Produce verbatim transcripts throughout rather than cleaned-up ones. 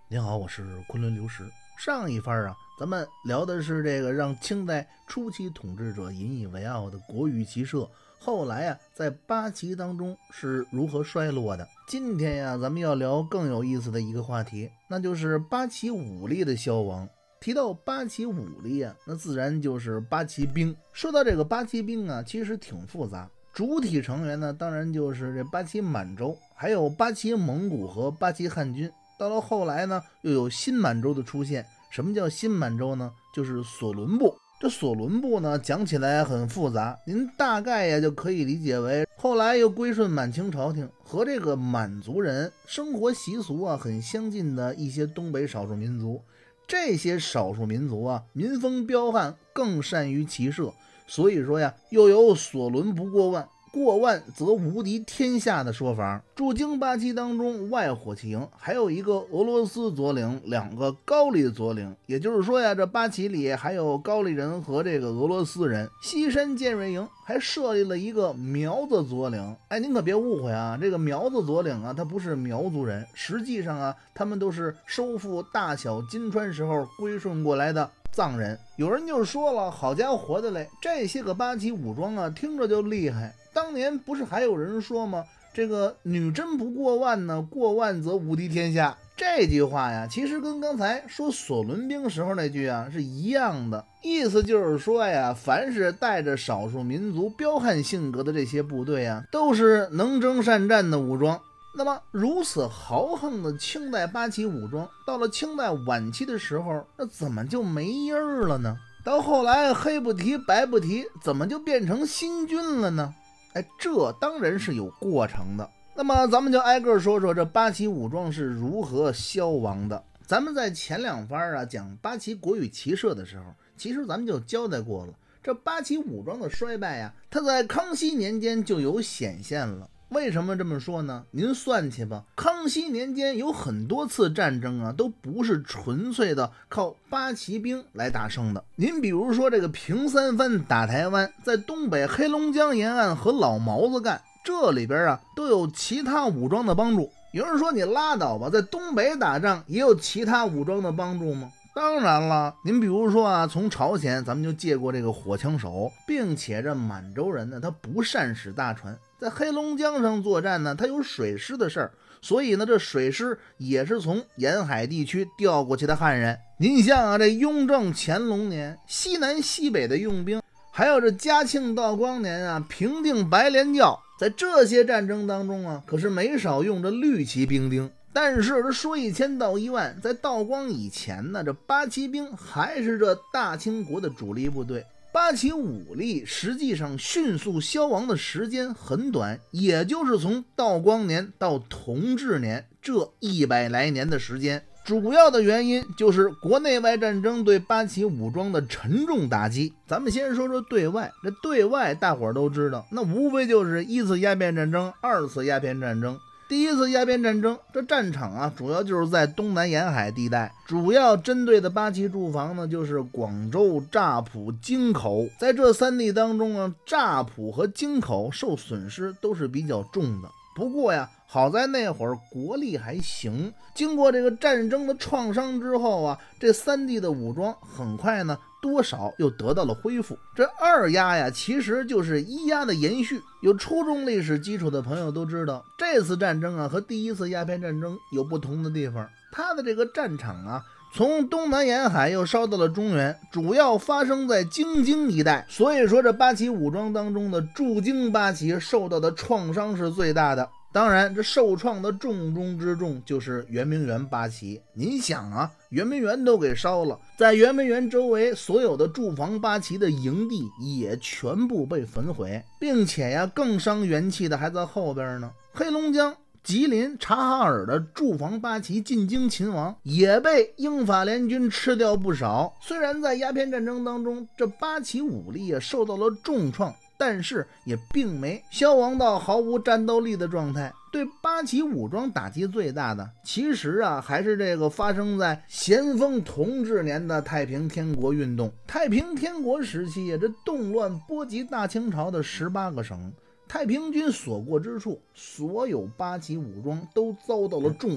您好，我是昆仑流石。上一番啊，咱们聊的是这个让清代初期统治者引以为傲的国语骑射，后来啊，在八旗当中是如何衰落的。今天呀，咱们要聊更有意思的一个话题，那就是八旗武力的消亡。提到八旗武力啊，那自然就是八旗兵。说到这个八旗兵啊，其实挺复杂。主体成员呢，当然就是这八旗满洲，还有八旗蒙古和八旗汉军。到了后来呢，又有新满洲的出现。什么叫新满洲呢？就是索伦部。这索伦部呢，讲起来很复杂，您大概呀就可以理解为，后来又归顺满清朝廷，和这个满族人生活习俗啊很相近的一些东北少数民族。这些少数民族啊，民风彪悍，更善于骑射，所以说呀，又有索伦不过万，过万则无敌天下的说法。驻京八旗当中，外火器营还有一个俄罗斯左领，两个高丽左领，也就是说呀，这八旗里还有高丽人和这个俄罗斯人。西山建瑞营还设立了一个苗子左领。哎，您可别误会啊，这个苗子左领啊，他不是苗族人，实际上啊，他们都是收复大小金川时候归顺过来的藏人。有人就说了，好家伙活的嘞，这些个八旗武装啊，听着就厉害。当年不是还有人说吗？这个女真不过万呢，过万则无敌天下。这句话呀，其实跟刚才说索伦兵时候那句啊是一样的，意思就是说呀，凡是带着少数民族彪悍性格的这些部队啊，都是能征善战的武装。那么如此豪横的清代八旗武装，到了清代晚期的时候，那怎么就没音儿了呢？到后来黑不提白不提，怎么就变成新军了呢？哎，这当然是有过程的。那么咱们就挨个说说这八旗武装是如何消亡的。咱们在前两番啊讲八旗国语骑射的时候，其实咱们就交代过了，这八旗武装的衰败呀，它在康熙年间就有显现了。为什么这么说呢？您算去吧，康熙年间有很多次战争啊，都不是纯粹的靠八旗兵来打胜的。您比如说这个平三藩打台湾，在东北黑龙江沿岸和老毛子干，这里边啊都有其他武装的帮助。有人说你拉倒吧，在东北打仗也有其他武装的帮助吗？当然了，您比如说啊，从朝鲜咱们就借过这个火枪手，并且这满洲人呢，他不善使大船，在黑龙江上作战呢，他有水师的事儿，所以呢，这水师也是从沿海地区调过去的汉人。您像啊，这雍正、乾隆年，西南西北的用兵，还有这嘉庆、道光年啊，平定白莲教，在这些战争当中啊，可是没少用着绿旗兵丁。但是这说一千道一万，在道光以前呢，这八旗兵还是这大清国的主力部队。八旗武力实际上迅速消亡的时间很短，也就是从道光年到同治年这一百来年的时间。主要的原因就是国内外战争对八旗武装的沉重打击。咱们先说说对外，这对外大伙儿都知道，那无非就是一次鸦片战争，二次鸦片战争。第一次鸦片战争，这战场啊，主要就是在东南沿海地带，主要针对的八旗驻防呢，就是广州、乍浦、京口。在这三地当中啊，乍浦和京口受损失都是比较重的。不过呀，好在那会儿国力还行，经过这个战争的创伤之后啊，这三地的武装很快呢多少又得到了恢复。这二鸦呀，其实就是一鸦的延续。有初中历史基础的朋友都知道，这次战争啊和第一次鸦片战争有不同的地方。它的这个战场啊，从东南沿海又烧到了中原，主要发生在京津一带。所以说，这八旗武装当中的驻京八旗受到的创伤是最大的。当然，这受创的重中之重就是圆明园八旗。您想啊，圆明园都给烧了，在圆明园周围所有的驻防八旗的营地也全部被焚毁，并且呀，更伤元气的还在后边呢。黑龙江、吉林、察哈尔的驻防八旗进京勤王也被英法联军吃掉不少。虽然在鸦片战争当中，这八旗武力啊受到了重创，但是也并没消亡到毫无战斗力的状态。对八旗武装打击最大的，其实啊还是这个发生在咸丰同治年的太平天国运动。太平天国时期啊，这动乱波及大清朝的十八个省，太平军所过之处，所有八旗武装都遭到了重创。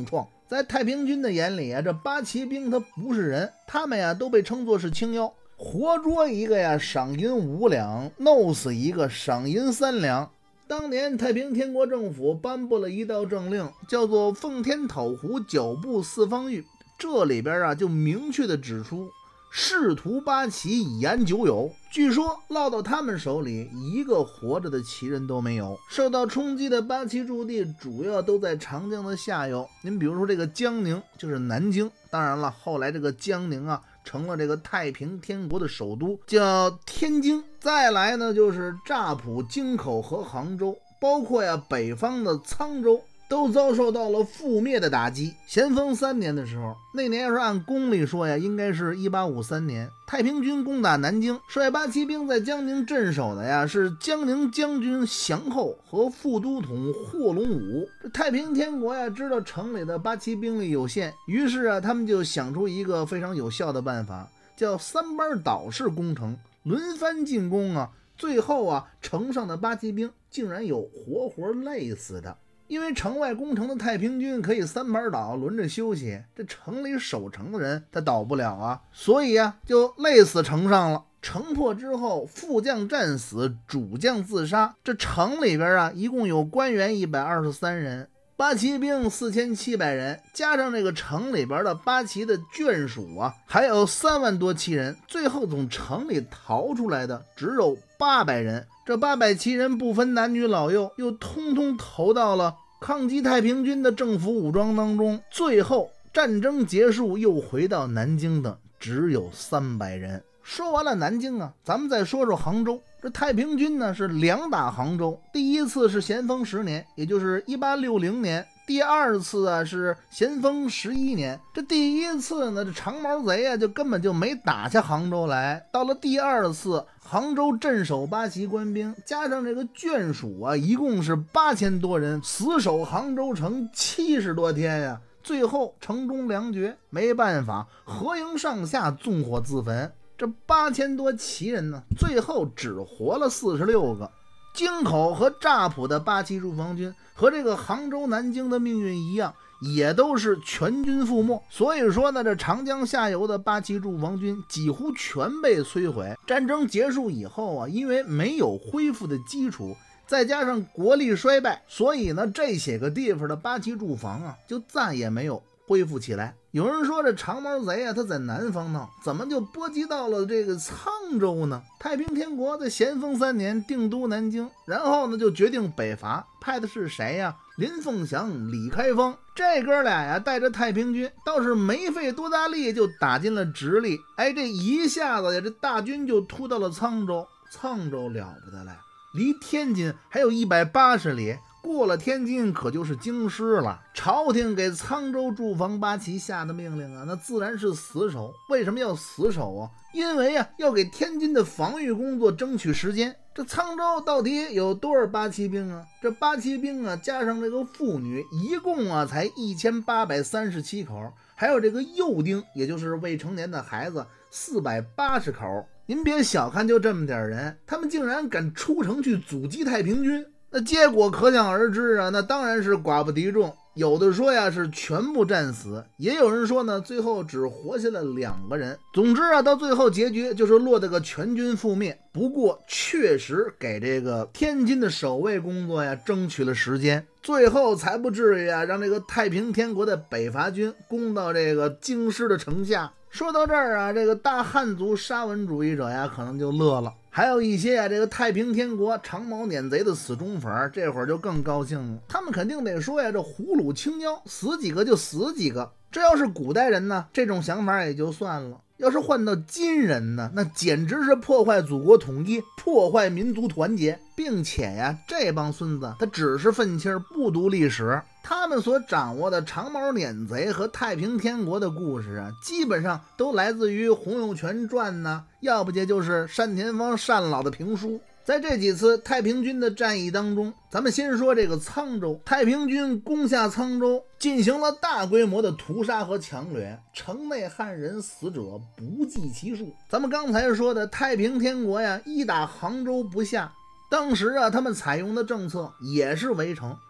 在太平军的眼里啊，这八旗兵他不是人，他们呀都被称作是青妖，活捉一个呀赏银五两，弄死一个赏银三两。当年太平天国政府颁布了一道政令，叫做奉天讨胡，脚步四方域。这里边啊就明确的指出，仕途八旗以安九有。据说落到他们手里，一个活着的旗人都没有。受到冲击的八旗驻地主要都在长江的下游。您比如说这个江宁就是南京，当然了，后来这个江宁啊成了这个太平天国的首都，叫天津。再来呢就是乍浦、京口和杭州，包括呀北方的沧州，都遭受到了覆灭的打击。咸丰三年的时候，那年要是按公历说呀，应该是一八五三年，太平军攻打南京，率八旗兵在江宁镇守的呀是江宁将军祥厚和副都统霍龙武。这太平天国呀知道城里的八旗兵力有限，于是啊他们就想出一个非常有效的办法，叫三班倒式攻城，轮番进攻啊。最后啊城上的八旗兵竟然有活活累死的。因为城外攻城的太平军可以三班倒，轮着休息，这城里守城的人他倒不了啊，所以啊就累死城上了。城破之后，副将战死，主将自杀。这城里边啊一共有官员一百二十三人，八旗兵四千七百人，加上这个城里边的八旗的眷属啊，还有三万多旗人，最后从城里逃出来的只有八百人。这八百旗人不分男女老幼，又通通投到了抗击太平军的政府武装当中。最后战争结束，又回到南京的只有三百人。说完了南京啊，咱们再说说杭州。这太平军呢是两打杭州，第一次是咸丰十年，也就是一八六零年，第二次啊是咸丰十一年。这第一次呢，这长毛贼啊就根本就没打下杭州来。到了第二次，杭州镇守八旗官兵加上这个眷属啊，一共是八千多人，死守杭州城七十多天呀。最后城中粮绝，没办法，合营上下纵火自焚。这八千多旗人呢，最后只活了四十六个。京口和乍浦的八旗驻防军和这个杭州、南京的命运一样，也都是全军覆没。所以说呢，这长江下游的八旗驻防军几乎全被摧毁。战争结束以后啊，因为没有恢复的基础，再加上国力衰败，所以呢，这些个地方的八旗驻防啊，就再也没有恢复起来。有人说这长毛贼啊，他在南方闹，怎么就波及到了这个沧州呢？太平天国在咸丰三年定都南京，然后呢就决定北伐，派的是谁呀？林凤祥、李开芳这哥俩呀，带着太平军，倒是没费多大力就打进了直隶。哎，这一下子呀，这大军就突到了沧州。沧州了不得了，离天津还有一百八十里。过了天津可就是京师了。朝廷给沧州驻防八旗下的命令啊，那自然是死守。为什么要死守啊？因为啊，要给天津的防御工作争取时间。这沧州到底有多少八旗兵啊？这八旗兵啊，加上这个妇女，一共啊才一千八百三十七口，还有这个幼丁，也就是未成年的孩子，四百八十口。您别小看就这么点人，他们竟然敢出城去阻击太平军。那结果可想而知啊，那当然是寡不敌众。有的说呀是全部战死，也有人说呢最后只活下了两个人。总之啊，到最后结局就是落得个全军覆灭。不过确实给这个天津的守卫工作呀争取了时间，最后才不至于啊让这个太平天国的北伐军攻到这个京师的城下。说到这儿啊，这个大汉族沙文主义者呀可能就乐了，还有一些啊这个太平天国长毛撵贼的死忠粉，这会儿就更高兴了。他们肯定得说呀，这胡虏青妖死几个就死几个。这要是古代人呢，这种想法也就算了，要是换到今人呢，那简直是破坏祖国统一，破坏民族团结。并且呀，这帮孙子他只是愤青，不读历史，他们所掌握的长毛撵贼和太平天国的故事啊，基本上都来自于《洪永泉传》呢，要不就是单田芳单老的评书。在这几次太平军的战役当中，咱们先说这个沧州。太平军攻下沧州，进行了大规模的屠杀和抢掠，城内汉人死者不计其数。咱们刚才说的太平天国呀，一打杭州不下，当时啊他们采用的政策也是围城，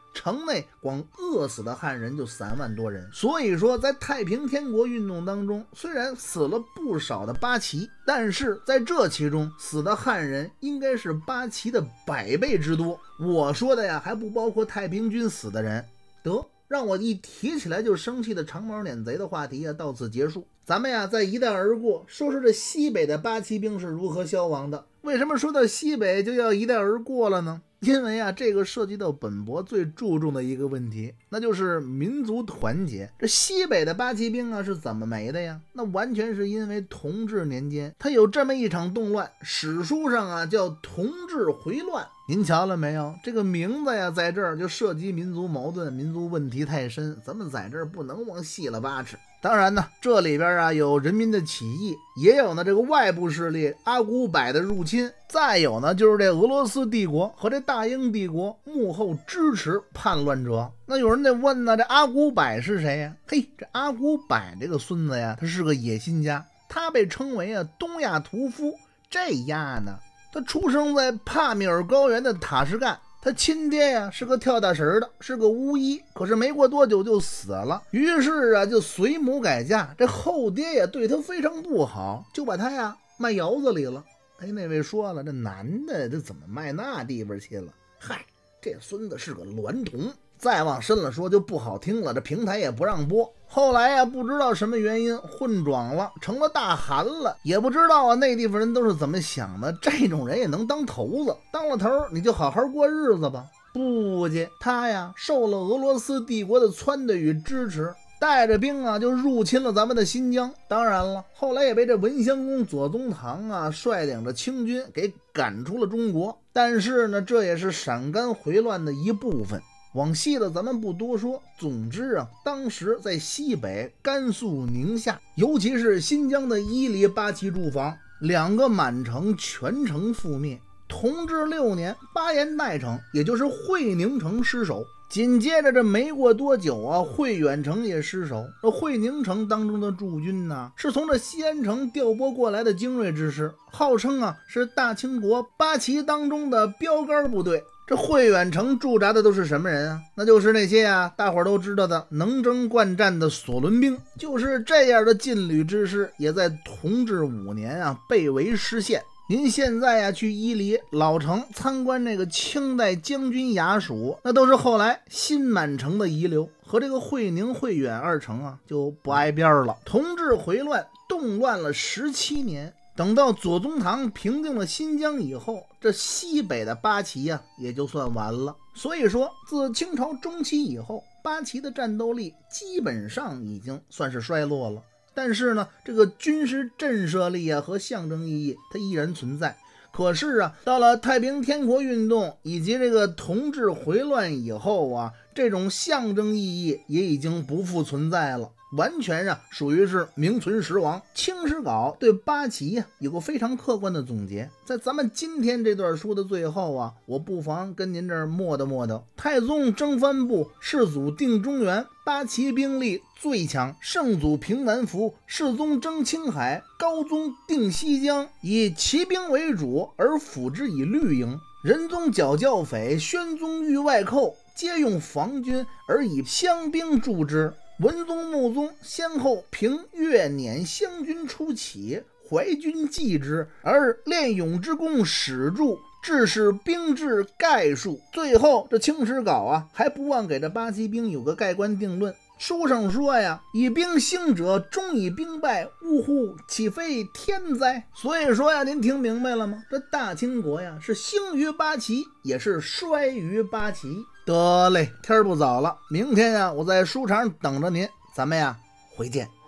城内光饿死的汉人就三万多人。所以说在太平天国运动当中，虽然死了不少的八旗，但是在这其中死的汉人应该是八旗的百倍之多。我说的呀还不包括太平军死的人。得，让我一提起来就生气的长毛撵贼的话题啊到此结束。咱们呀再一带而过，说说这西北的八旗兵是如何消亡的。为什么说到西北就要一带而过了呢？因为啊，这个涉及到本博最注重的一个问题，那就是民族团结。这西北的八旗兵啊是怎么没的呀？那完全是因为同治年间，他有这么一场动乱，史书上啊叫同治回乱。您瞧了没有？这个名字呀，在这儿就涉及民族矛盾、民族问题太深，咱们在这儿不能往细了挖扯。当然呢，这里边啊有人民的起义，也有呢这个外部势力阿古柏的入侵，再有呢就是这俄罗斯帝国和这大英帝国幕后支持叛乱者。那有人得问呢，这阿古柏是谁呀？嘿，这阿古柏这个孙子呀，他是个野心家，他被称为啊东亚屠夫。这丫呢，他出生在帕米尔高原的塔什干。他亲爹呀是个跳大神的，是个巫医，可是没过多久就死了。于是啊就随母改嫁，这后爹也对他非常不好，就把他呀卖窑子里了。哎，那位说了，这男的这怎么卖那地方去了？嗨，这孙子是个娈童。再往深了说就不好听了，这平台也不让播。后来呀不知道什么原因混壮了，成了大汗了，也不知道啊那地方人都是怎么想的，这种人也能当头子，当了头你就好好过日子吧。不去，他呀受了俄罗斯帝国的撺掇与支持，带着兵啊就入侵了咱们的新疆。当然了，后来也被这文襄公左宗棠啊率领着清军给赶出了中国。但是呢，这也是陕甘回乱的一部分。往细的咱们不多说，总之啊，当时在西北、甘肃、宁夏，尤其是新疆的伊犁八旗驻防，两个满城全城覆灭。同治六年，巴彦岱城，也就是会宁城失守。紧接着这没过多久啊，会远城也失守。这会宁城当中的驻军呢，是从这西安城调拨过来的精锐之师，号称啊是大清国八旗当中的标杆部队。这会远城驻扎的都是什么人啊？那就是那些啊大伙儿都知道的能征惯战的索伦兵。就是这样的劲旅之师，也在同治五年啊被围失陷。您现在呀去伊犁老城参观这个清代将军衙署，那都是后来新满城的遗留，和这个会宁会远二城啊就不挨边了。同治回乱动乱了十七年，等到左宗棠平定了新疆以后，这西北的八旗呀、啊、也就算完了。所以说自清朝中期以后，八旗的战斗力基本上已经算是衰落了。但是呢，这个军事震慑力啊和象征意义它依然存在。可是啊，到了太平天国运动以及这个同治回乱以后啊，这种象征意义也已经不复存在了，完全啊属于是名存实亡。清史稿对八旗啊有个非常客观的总结，在咱们今天这段书的最后啊，我不妨跟您这儿默叨默叨。太宗征藩部，世祖定中原，八旗兵力最强，圣祖平南服，世宗征青海，高宗定西疆，以骑兵为主，而辅之以绿营。仁宗剿教匪，宣宗御外寇，皆用防军，而以乡兵助之。文宗穆宗先后凭越撵湘军初起，淮军继之，而练勇之功始著，致使兵至概数。最后这清史稿啊还不忘给这八旗兵有个盖棺定论。书上说呀，以兵兴者终以兵败，呜呼，岂非天灾？所以说呀，您听明白了吗？这大清国呀是兴于八旗，也是衰于八旗。得嘞，天不早了，明天呀我在书场等着您，咱们呀回见。